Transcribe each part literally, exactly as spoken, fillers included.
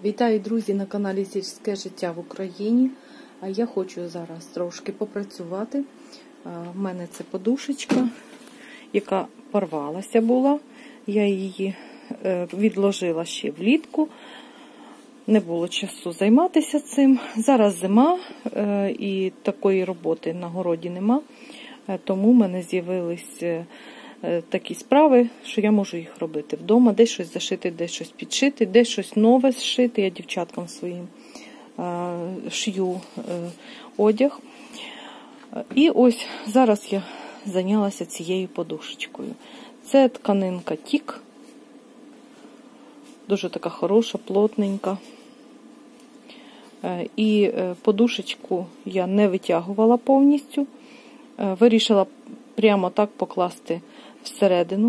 Вітаю, друзі, на каналі Сільське життя в Україні. Я хочу зараз трошки попрацювати. У мене це подушечка, яка порвалася була. Я її відложила ще влітку. Не було часу займатися цим. Зараз зима і такої роботи на городі нема. Тому в мене з'явились такі справи, що я можу їх робити вдома, десь щось зашити, десь щось підшити, десь щось нове зшити. Я дівчаткам своїм шью одяг. І ось зараз я зайнялася цією подушечкою. Це тканинка тік. Дуже така хороша, плотненька. І подушечку я не витягувала повністю. Вирішила прямо так покласти всередину.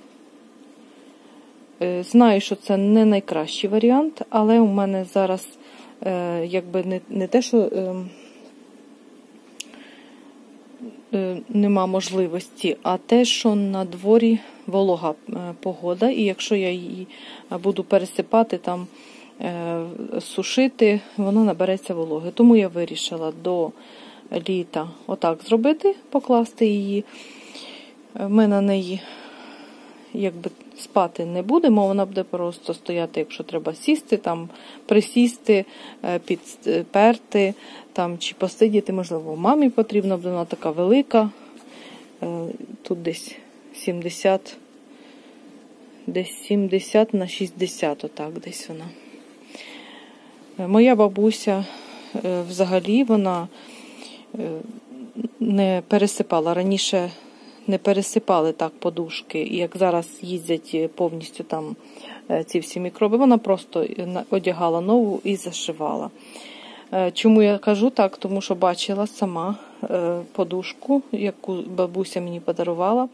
Знаю, що це не найкращий варіант, але у мене зараз якби не, не те, що нема можливості, а те, що на дворі волога погода, і якщо я її буду пересипати, там сушити, воно набереться вологи. Тому я вирішила до літа отак зробити, покласти її. Ми на неї якби спати не будемо, вона буде просто стояти, якщо треба сісти, там присісти, підперти, там чи посидіти, можливо, мамі потрібно, бо вона така велика. Тут десь сімдесят, десь сімдесят на шістдесят, отак десь вона. Моя бабуся взагалі, вона не пересипала. Раніше не пересипали так подушки, і як зараз їздять повністю там ці всі мікроби, вона просто одягала нову і зашивала. Чому я кажу так? Тому що бачила сама подушку, яку бабуся мені подарувала.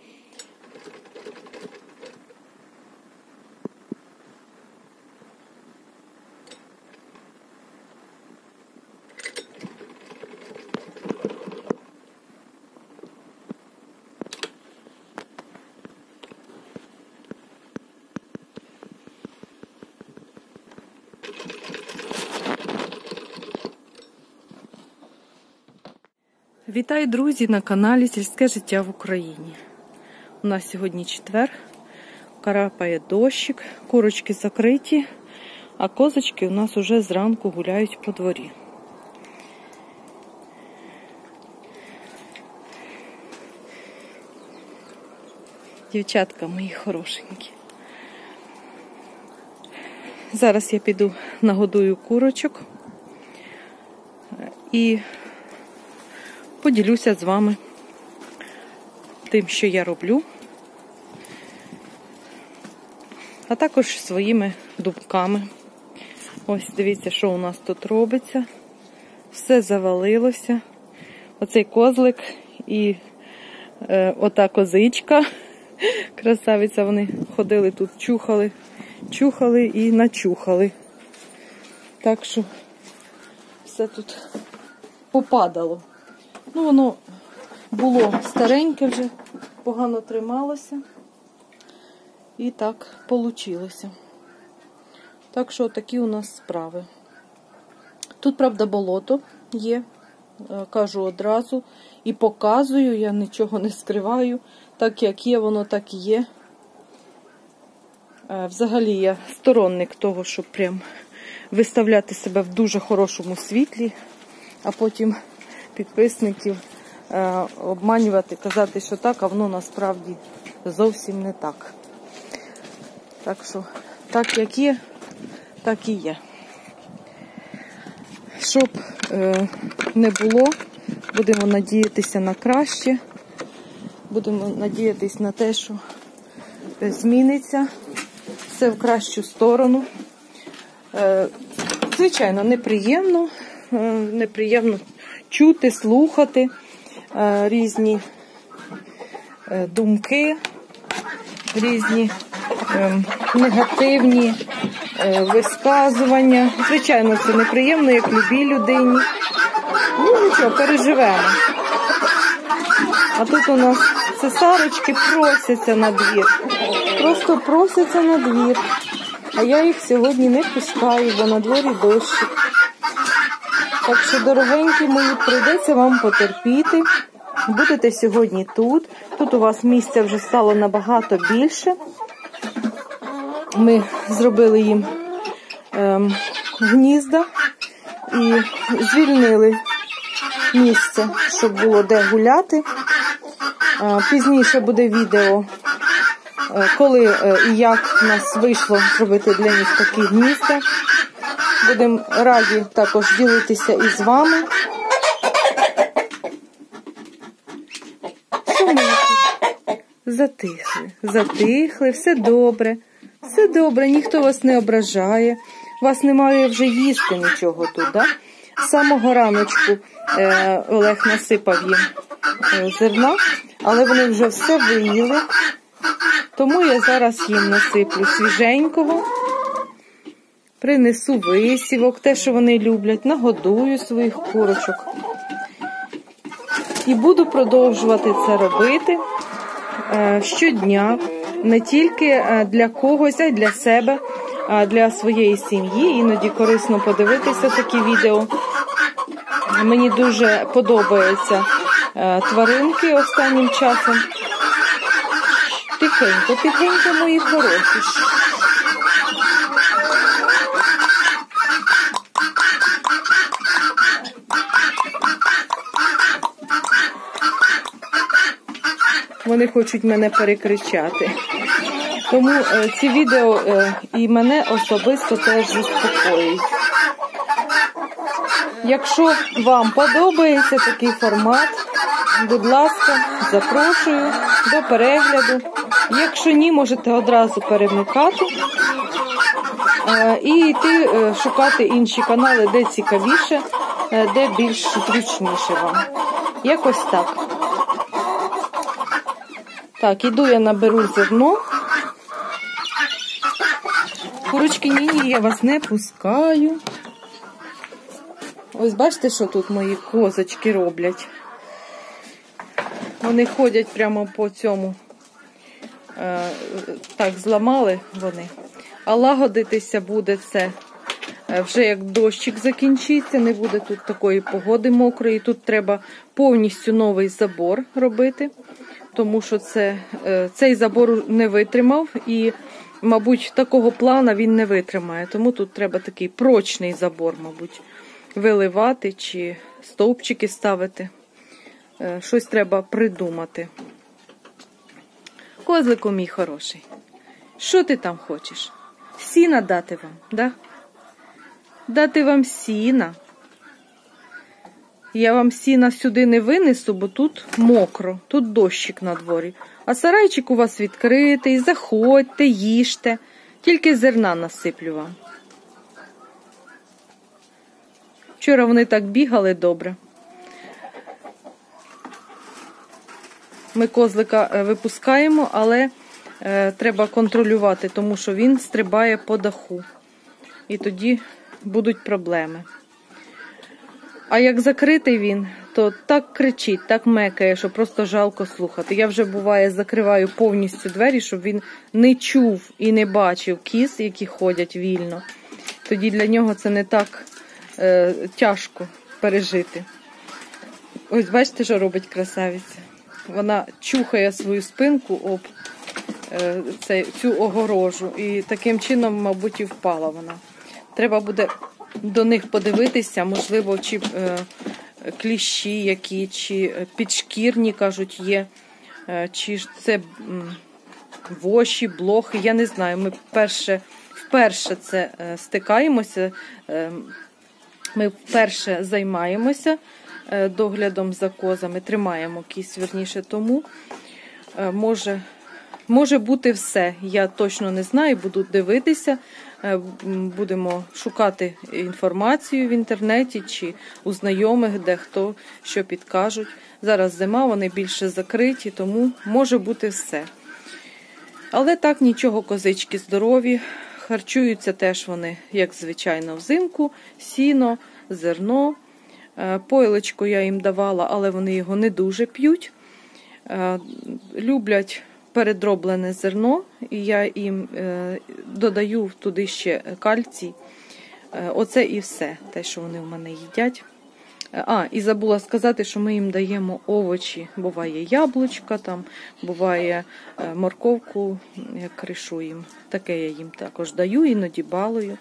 Вітаю, друзі, на каналі Сільське життя в Україні. У нас сьогодні четвер, карапає дощик, курочки закриті, а козочки у нас уже зранку гуляють по дворі. Дівчатка мої хорошенькі. Зараз я піду нагодую курочок і поділюся з вами тим, що я роблю, а також своїми думками. Ось дивіться, що у нас тут робиться. Все завалилося. Оцей козлик і е, ота козичка. Красавиця, вони ходили тут, чухали, чухали і начухали. Так що все тут попадало. Ну, воно було стареньке вже, погано трималося. І так вийшло. Так що такі у нас справи. Тут, правда, болото є, кажу одразу. І показую, я нічого не скриваю. Так як є, воно так і є. Взагалі я сторонник того, щоб прям виставляти себе в дуже хорошому світлі, а потім підписників е, обманювати, казати, що так, а воно насправді зовсім не так. Так що, так як є, так і є. Щоб е, не було, будемо надіятися на краще, будемо надіятися на те, що зміниться все в кращу сторону. Е, звичайно, неприємно, е, неприємно чути, слухати е, різні е, думки, різні е, негативні е, висказування. Звичайно, це неприємно, як любій людині. Ну, нічого, переживемо. А тут у нас цесарочки просяться на двір. Просто просяться на двір. А я їх сьогодні не пускаю, бо на дворі дощик. Так що, дорогенькі мої, прийдеться вам потерпіти. Будете сьогодні тут. Тут у вас місця вже стало набагато більше. Ми зробили їм ем, гнізда і звільнили місце, щоб було де гуляти. Е, пізніше буде відео, е, коли е, і як в нас вийшло зробити для них такі гнізда. Будемо раді також ділитися із вами. Що ми затихли? Затихли, все добре. Все добре, ніхто вас не ображає. Вас немає вже їсти нічого тут, да? З самого раночку е, Олег насипав їм е, зерна, але вони вже все виїли. Тому я зараз їм насиплю свіженького. Принесу висівок, те, що вони люблять, нагодую своїх курочок. І буду продовжувати це робити е, щодня, не тільки для когось, а й для себе, для своєї сім'ї. Іноді корисно подивитися такі відео. Мені дуже подобаються е, тваринки останнім часом. Тихенько, тихенько, мої хороші. Вони хочуть мене перекричати. Тому е, ці відео е, і мене особисто теж заспокоюють. Якщо вам подобається такий формат, будь ласка, запрошую до перегляду. Якщо ні, можете одразу перемикати е, і йти е, шукати інші канали, де цікавіше, е, де більш зручніше вам. Якось так. Так, іду я наберу зерно. Курочки, ні-ні, я вас не пускаю. Ось бачите, що тут мої козочки роблять? Вони ходять прямо по цьому. Е, так, зламали вони. А лагодитися буде це вже як дощик закінчиться, не буде тут такої погоди мокрої. Тут треба повністю новий забор робити. Тому що це, цей забор не витримав і, мабуть, такого плана він не витримає. Тому тут треба такий прочний забор, мабуть, виливати чи стовпчики ставити. Щось треба придумати. Козлику мій хороший, що ти там хочеш? Сіна дати вам, да? Дати вам сіна. Я вам сіна сюди не винесу, бо тут мокро, тут дощик на дворі. А сарайчик у вас відкритий, заходьте, їжте. Тільки зерна насиплю вам. Вчора вони так бігали добре. Ми козлика випускаємо, але е, треба контролювати, тому що він стрибає по даху. І тоді будуть проблеми. А як закритий він, то так кричить, так мекає, що просто жалко слухати. Я вже, буває, закриваю повністю двері, щоб він не чув і не бачив кіз, які ходять вільно. Тоді для нього це не так е, тяжко пережити. Ось бачите, що робить красавиця? Вона чухає свою спинку об е, цей, цю огорожу. І таким чином, мабуть, і впала вона. Треба буде до них подивитися, можливо, чи е, кліщі які, чи підшкірні, кажуть, є, е, чи ж це м, воші, блохи, я не знаю. Ми вперше, вперше це е, стикаємося, е, ми вперше займаємося е, доглядом за козами, тримаємо кіз, вірніше, тому е, може... Може бути все, я точно не знаю, буду дивитися, будемо шукати інформацію в інтернеті чи у знайомих, де хто що підкажуть. Зараз зима, вони більше закриті, тому може бути все. Але так, нічого, козички здорові, харчуються теж вони, як звичайно, взимку, сіно, зерно. Пойлочку я їм давала, але вони його не дуже п'ють. Люблять передроблене зерно, і я їм е, додаю туди ще кальцій. Е, оце і все, те, що вони в мене їдять. А, і забула сказати, що ми їм даємо овочі. Буває яблучка, там, буває е, морковку, як кришу їм. Таке я їм також даю, іноді балую.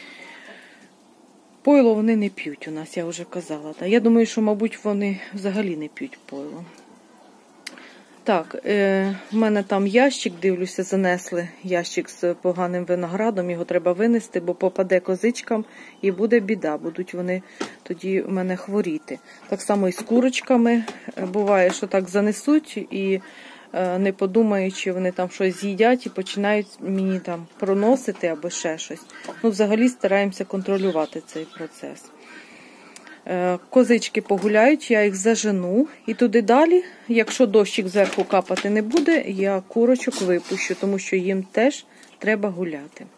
Пойло вони не п'ють у нас, я вже казала. Я думаю, що, мабуть, вони взагалі не п'ють пойло. Так, е, в мене там ящик, дивлюся, занесли ящик з поганим виноградом, його треба винести, бо попаде козичкам і буде біда, будуть вони тоді в мене хворіти. Так само і з курочками, буває, що так занесуть і е, не подумаючи, вони там щось з'їдять і починають мені там проносити або ще щось. Ну, взагалі стараємося контролювати цей процес. Козички погуляють, я їх зажену. І туди далі, якщо дощик зверху капати не буде, я курочок випущу, тому що їм теж треба гуляти.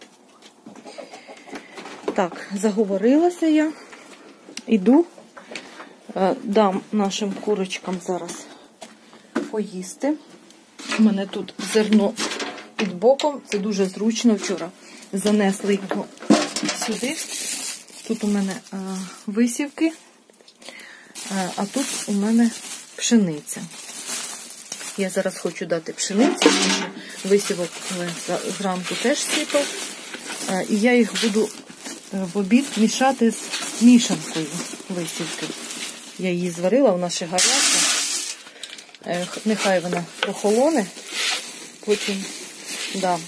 Так, заговорилася я. Іду, дам нашим курочкам зараз поїсти. У мене тут зерно під боком, це дуже зручно. Вчора занесли його сюди. Тут у мене а, висівки, а, а тут у мене пшениця. Я зараз хочу дати пшеницю, висівок зранку теж сипав. А, і я їх буду в обід мішати з мішанкою висівки. Я її зварила, вона ще гаряча. Нехай вона прохолоне, потім дам.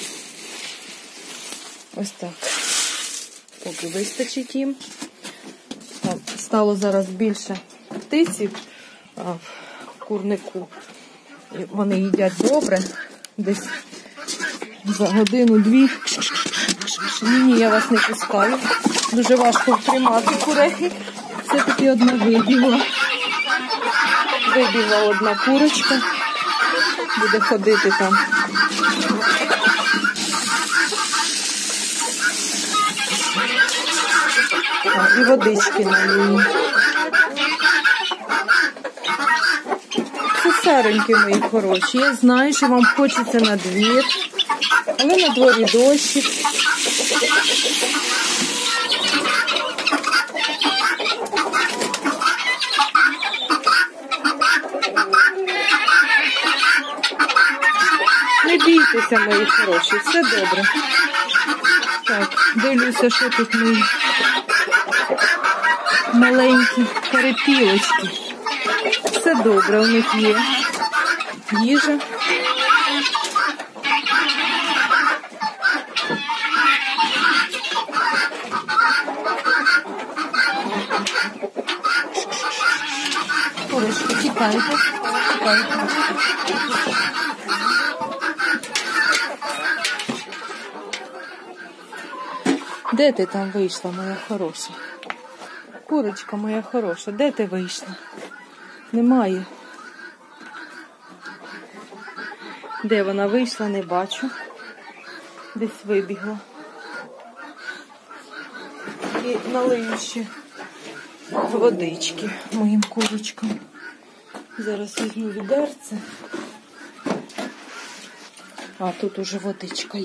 Ось так. Поки вистачить їм. Там стало зараз більше птиці в курнику. І вони їдять добре. Десь за годину-дві. Ні, я вас не пускаю. Дуже важко втримати курей. Все-таки одна вибігла. Вибігла одна курочка. Буде ходити там. І водички налию. Цесаренькі мої хороші. Я знаю, що вам хочеться на двір, але на дворі дощик. Не бійтеся, мої хороші, все добре. Так, дивлюся, що тут мої маленькі перепілочки. Все добре, у них є їжа. Курочки, тікайте, тікайте. Де ти там вийшла, моя хороша? Курочка моя хороша, де ти вийшла? Немає. Де вона вийшла, не бачу. Десь вибігла. І налию ще водички моїм курочкам. Зараз візьму відерце. А, тут уже водичка є.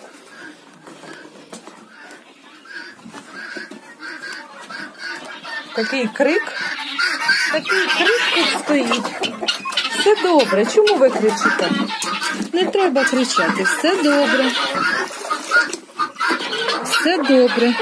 Такий крик, такий крик тут стоїть. Все добре. Чому ви кричите? Не треба кричати. Все добре. Все добре.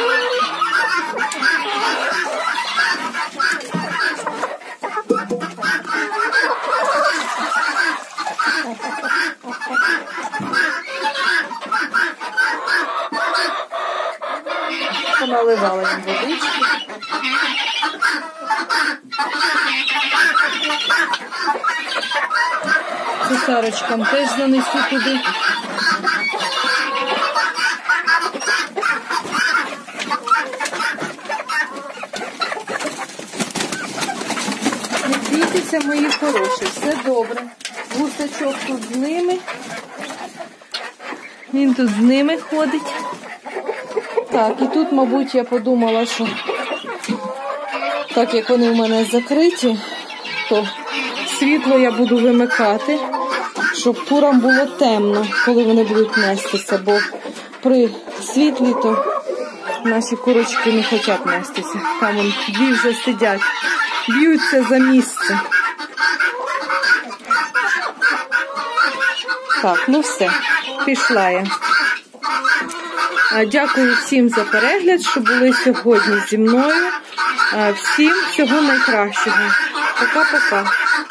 Поналивала їм водички. Цесарочкам теж занесу туди. Не бійтеся, мої хороші, все добре. Гусачок тут з ними. Він тут з ними ходить. Так, і тут, мабуть, я подумала, що так як вони в мене закриті, то світло я буду вимикати, щоб курам було темно, коли вони будуть нестися, бо при світлі то наші курочки не хочуть нестися. Там вон дві вже сидять, б'ються за місце. Так, ну все, пішла я. Дякую всім за перегляд, що були сьогодні зі мною. Всім всього найкращого. Пока-пока.